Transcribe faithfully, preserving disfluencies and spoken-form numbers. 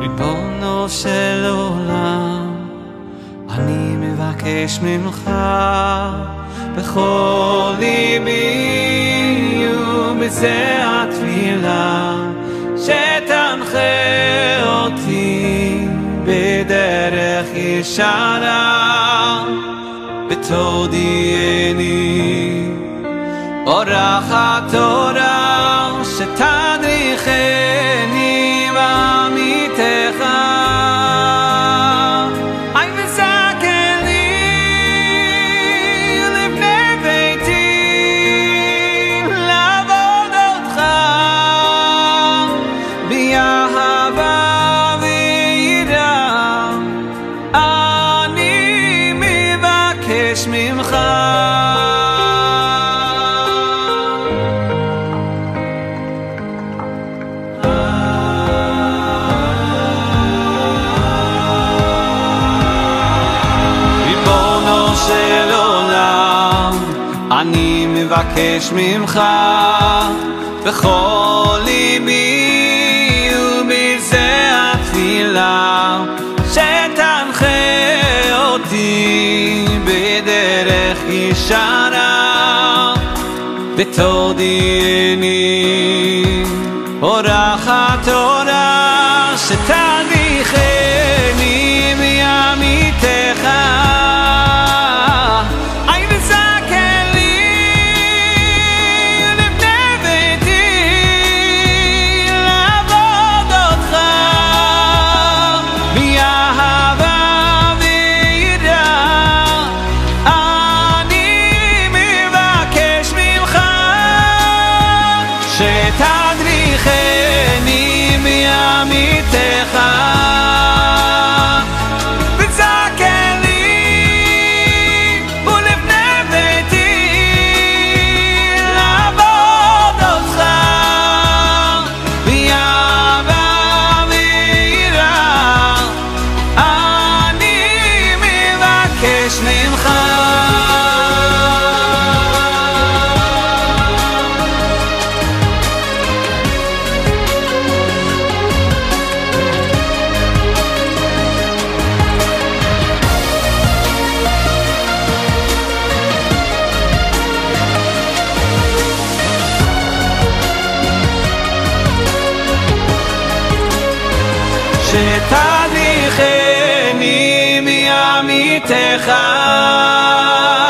ריבונו של עולם, אני מבקש ממך בכל ליבי ובזה התפילה, שתנחה אותי בדרך ישרה, ותודיעני אורחת תורה, שתדריכני בעמיתך. אי וזכר לי לבני ביתי לעבוד אותך באהבה ויראה, אני מבקש ממך. אני מבקש ממך בכל ליבי ובזה התפילה, שתנחה אותי בדרך ישרה, ותודיעני אורחת תורה, שתדריכני בעמיתך. שתדריכני בעמיתך, ותזכר לי ולבני ביתי לעבוד אותך באהבה ויראה, אני מבקש ממך. שתדריכני בעמיתך.